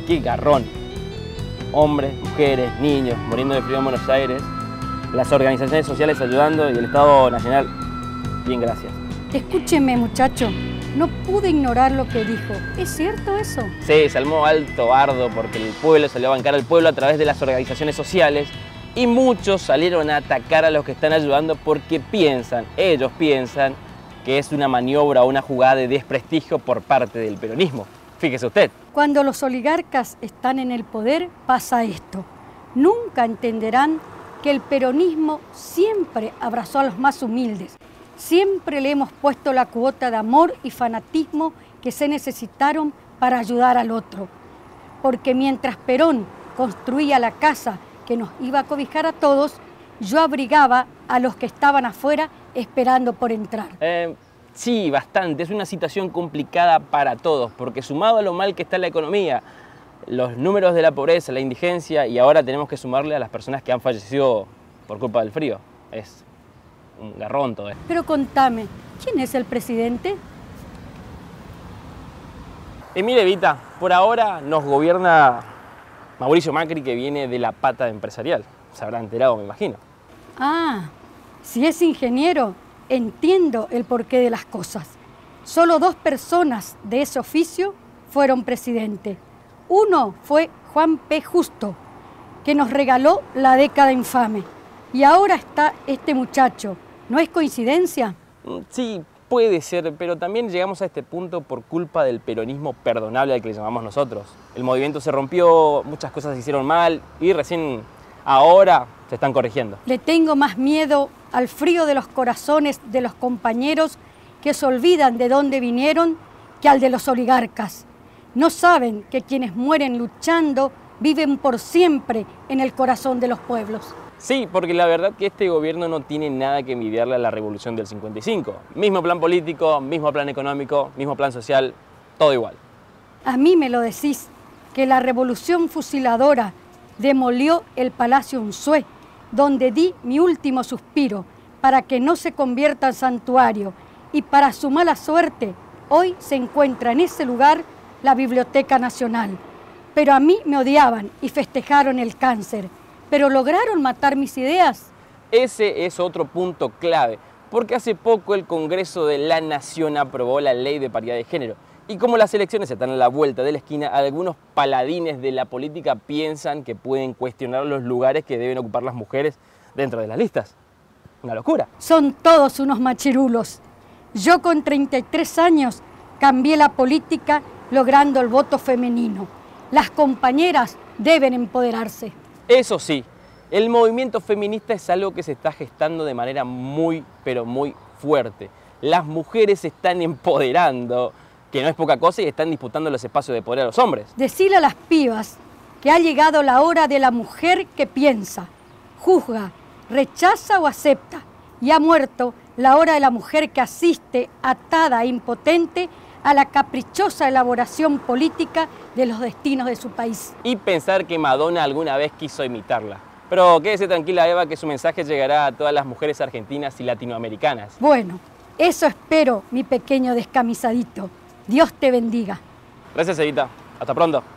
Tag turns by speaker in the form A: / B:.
A: qué garrón. Hombres, mujeres, niños muriendo de frío en Buenos Aires, las organizaciones sociales ayudando y el Estado Nacional, bien, gracias.
B: Escúcheme, muchacho, no pude ignorar lo que dijo. ¿Es cierto eso?
A: Sí, se armó alto bardo porque el pueblo salió a bancar al pueblo a través de las organizaciones sociales y muchos salieron a atacar a los que están ayudando porque ellos piensan que es una maniobra o una jugada de desprestigio por parte del peronismo. Fíjese usted.
B: Cuando los oligarcas están en el poder pasa esto. Nunca entenderán que el peronismo siempre abrazó a los más humildes. Siempre le hemos puesto la cuota de amor y fanatismo que se necesitaron para ayudar al otro. Porque mientras Perón construía la casa que nos iba a cobijar a todos, yo abrigaba a los que estaban afuera esperando por entrar.
A: Sí, bastante. Es una situación complicada para todos, porque sumado a lo mal que está la economía, los números de la pobreza, la indigencia, y ahora tenemos que sumarle a las personas que han fallecido por culpa del frío. Es un garrón todo esto.
B: Pero contame, ¿quién es el presidente?
A: Y mire, Evita, por ahora nos gobierna Mauricio Macri, que viene de la pata empresarial. Se habrá enterado, me imagino.
B: Ah, si es ingeniero, entiendo el porqué de las cosas. Solo 2 personas de ese oficio fueron presidente. Uno fue Juan P. Justo, que nos regaló la década infame. Y ahora está este muchacho. ¿No es coincidencia?
A: Sí, puede ser, pero también llegamos a este punto por culpa del peronismo perdonable al que le llamamos nosotros. El movimiento se rompió, muchas cosas se hicieron mal y recién ahora se están corrigiendo.
B: Le tengo más miedo al frío de los corazones de los compañeros que se olvidan de dónde vinieron que al de los oligarcas. No saben que quienes mueren luchando viven por siempre en el corazón de los pueblos.
A: Sí, porque la verdad que este gobierno no tiene nada que envidiarle a la revolución del 55. Mismo plan político, mismo plan económico, mismo plan social, todo igual.
B: A mí me lo decís, que la revolución fusiladora demolió el Palacio Unzué, donde di mi último suspiro para que no se convierta en santuario, y para su mala suerte, hoy se encuentra en ese lugar la Biblioteca Nacional. Pero a mí me odiaban y festejaron el cáncer. ¿Pero lograron matar mis ideas?
A: Ese es otro punto clave, porque hace poco el Congreso de la Nación aprobó la Ley de Paridad de Género. Y como las elecciones están a la vuelta de la esquina, algunos paladines de la política piensan que pueden cuestionar los lugares que deben ocupar las mujeres dentro de las listas. Una locura.
B: Son todos unos machirulos. Yo con 33 años cambié la política logrando el voto femenino. Las compañeras deben empoderarse.
A: Eso sí, el movimiento feminista es algo que se está gestando de manera muy, pero muy fuerte. Las mujeres se están empoderando, que no es poca cosa, y están disputando los espacios de poder a los hombres.
B: Decile a las pibas que ha llegado la hora de la mujer que piensa, juzga, rechaza o acepta, y ha muerto la hora de la mujer que asiste, atada e impotente, a la caprichosa elaboración política de los destinos de su país.
A: Y pensar que Madonna alguna vez quiso imitarla. Pero quédese tranquila, Eva, que su mensaje llegará a todas las mujeres argentinas y latinoamericanas.
B: Bueno, eso espero, mi pequeño descamisadito. Dios te bendiga.
A: Gracias, Evita. Hasta pronto.